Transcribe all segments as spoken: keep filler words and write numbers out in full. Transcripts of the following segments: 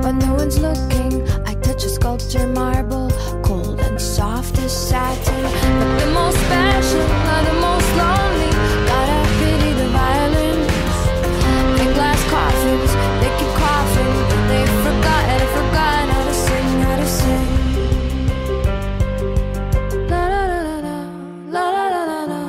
but no one's looking. I touch a sculpture marble, cold and soft as satin. But the most special are the most lonely. Gotta pity the violins. In glass coffins, they keep coughing. They've forgotten, forgotten how to sing, how to sing. La la la la la la la la la.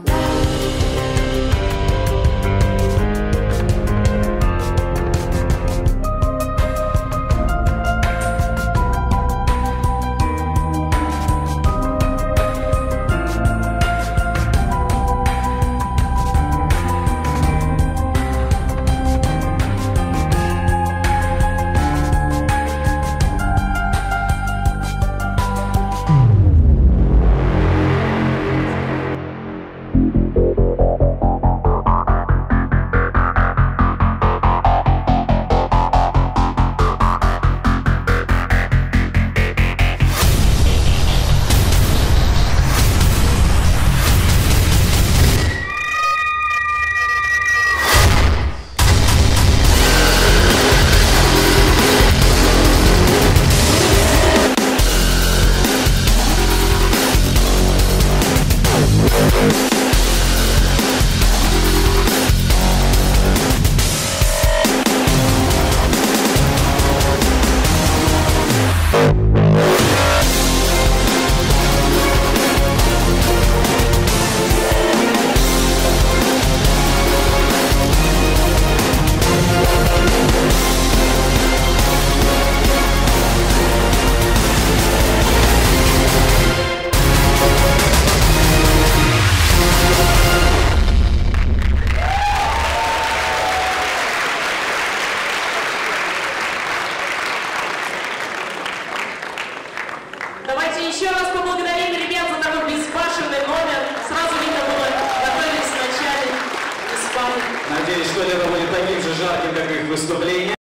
Давайте еще раз поблагодарим ребят за такой безбашенный номер. Сразу видно было, готовились вначале без пары. Надеюсь, что это будет таким же жарким, как их выступление.